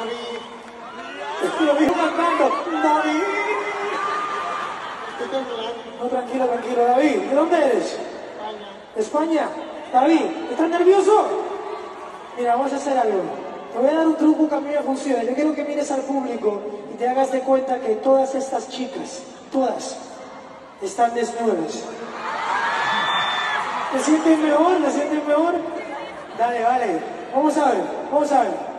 David. Lo dijo cantando, David. No, tranquilo, tranquilo, David. ¿De dónde eres? España. David, ¿estás nervioso? Mira, vamos a hacer algo. Te voy a dar un truco que a mí me funciona. Yo quiero que mires al público y te hagas de cuenta que todas estas chicas, todas, están desnudas. ¿Te sientes mejor? ¿Te sientes mejor? Dale, vale. Vamos a ver, vamos a ver.